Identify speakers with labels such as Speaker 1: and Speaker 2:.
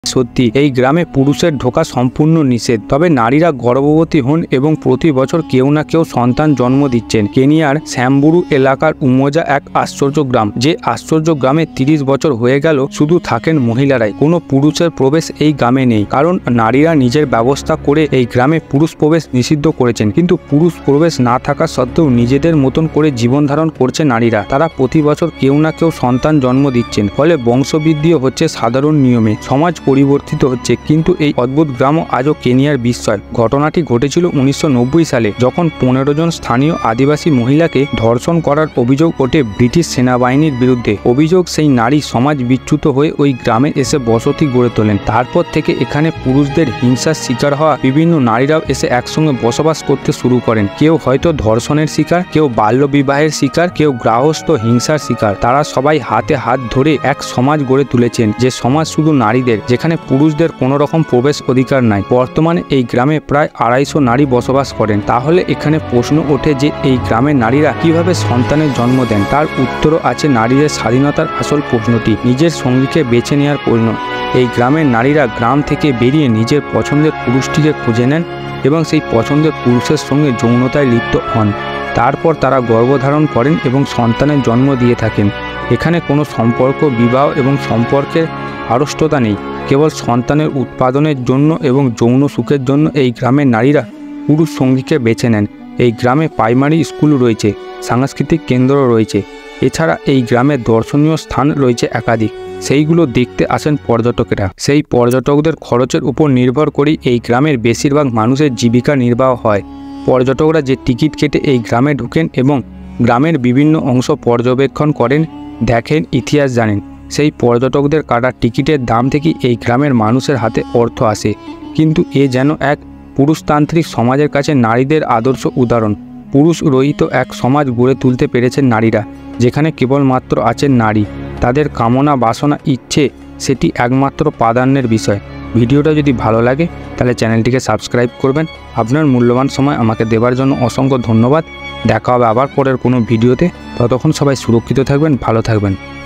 Speaker 1: সত্যি এই গ্রামে পুরুষের ঢোকা সম্পূর্ণ নিষেধ, তবে নারীরা গর্ভবতী হন এবং প্রতি বছর কেউ না কেউ সন্তান জন্ম দিচ্ছেন। কেনিয়ার স্যাম্বুরু এলাকার উমোজা এক আশ্চর্য গ্রাম। যে আশ্চর্য গ্রামে 30 বছর হয়ে গেল শুধু থাকেন মহিলারাই। কোনো পুরুষের প্রবেশ এই গ্রামে নেই, কারণ নারীরা নিজের ব্যবস্থা করে এই গ্রামে পুরুষ প্রবেশ নিষিদ্ধ করেছেন। কিন্তু পুরুষ প্রবেশ না থাকা সত্ত্বেও নিজেদের মতন করে জীবন ধারণ করছে নারীরা। তারা প্রতি বছর কেউ না কেউ সন্তান জন্ম দিচ্ছেন, ফলে বংশবৃদ্ধিও হচ্ছে সাধারণ নিয়মে। সমাজ পরিবর্তিত হচ্ছে, কিন্তু এই অদ্ভুত গ্রামও আজও কেনিয়ার বিস্ময়। ঘটনাটি ঘটেছিল 1990 সালে, যখন 15 জন স্থানীয় আদিবাসী মহিলাকে ধর্ষণ করার অভিযোগ ওঠে ব্রিটিশ সেনাবাহিনীর বিরুদ্ধে। অভিযোগ সেই নারী সমাজ বিচ্যুত হয়ে ওই গ্রামে এসে বসতি গড়ে তোলেন। তারপর থেকে এখানে পুরুষদের হিংসার শিকার হওয়া বিভিন্ন নারীরাও এসে একসঙ্গে বসবাস করতে শুরু করেন। কেউ হয়তো ধর্ষণের শিকার, কেউ বাল্যবিবাহের শিকার, কেউ গৃহস্থ হিংসার শিকার। তারা সবাই হাতে হাত ধরে এক সমাজ গড়ে তুলেছেন, যে সমাজ শুধু নারীদের, যেখানে পুরুষদের কোনো রকম প্রবেশ অধিকার নাই। বর্তমানে এই গ্রামে প্রায় 250 নারী বসবাস করেন। তাহলে এখানে প্রশ্ন ওঠে যে এই গ্রামের নারীরা কিভাবে সন্তানের জন্ম দেন? তার উত্তরও আছে নারীদের স্বাধীনতার আসল প্রশ্নটি, নিজের সঙ্গীকে বেছে নেওয়ার প্রশ্ন। এই গ্রামের নারীরা গ্রাম থেকে বেরিয়ে নিজের পছন্দের পুরুষটিকে খুঁজে নেন এবং সেই পছন্দের পুরুষের সঙ্গে যৌনতায় লিপ্ত হন। তারপর তারা গর্ভধারণ করেন এবং সন্তানের জন্ম দিয়ে থাকেন। এখানে কোনো সম্পর্ক, বিবাহ এবং সম্পর্কের আড়ষ্টতা নেই। কেবল সন্তানের উৎপাদনের জন্য এবং যৌন সুখের জন্য এই গ্রামের নারীরা পুরুষ সঙ্গীকে বেছে নেন। এই গ্রামে প্রাইমারি স্কুল রয়েছে, সাংস্কৃতিক কেন্দ্র রয়েছে। এছাড়া এই গ্রামে দর্শনীয় স্থান রয়েছে একাধিক। সেইগুলো দেখতে আসেন পর্যটকেরা। সেই পর্যটকদের খরচের উপর নির্ভর করেই এই গ্রামের বেশিরভাগ মানুষের জীবিকা নির্বাহ হয়। পর্যটকরা যে টিকিট কেটে এই গ্রামে ঢুকেন এবং গ্রামের বিভিন্ন অংশ পর্যবেক্ষণ করেন, দেখেন, ইতিহাস জানেন, সেই পর্যটকদের কাটা টিকিটের দাম থেকেই এই গ্রামের মানুষের হাতে অর্থ আসে। কিন্তু এ যেন এক পুরুষতান্ত্রিক সমাজের কাছে নারীদের আদর্শ উদাহরণ। পুরুষ রহিত এক সমাজ গড়ে তুলতে পেরেছেন নারীরা, যেখানে কেবলমাত্র আছেন নারী। তাদের কামনা, বাসনা, ইচ্ছে সেটি একমাত্র প্রাধান্যের বিষয়। ভিডিওটা যদি ভালো লাগে তাহলে চ্যানেলটিকে সাবস্ক্রাইব করবেন। আপনার মূল্যবান সময় আমাকে দেওয়ার জন্য অসংখ্য ধন্যবাদ। দেখা হবে আবার পরের কোনো ভিডিওতে। ততক্ষণ সবাই সুরক্ষিত থাকবেন, ভালো থাকবেন।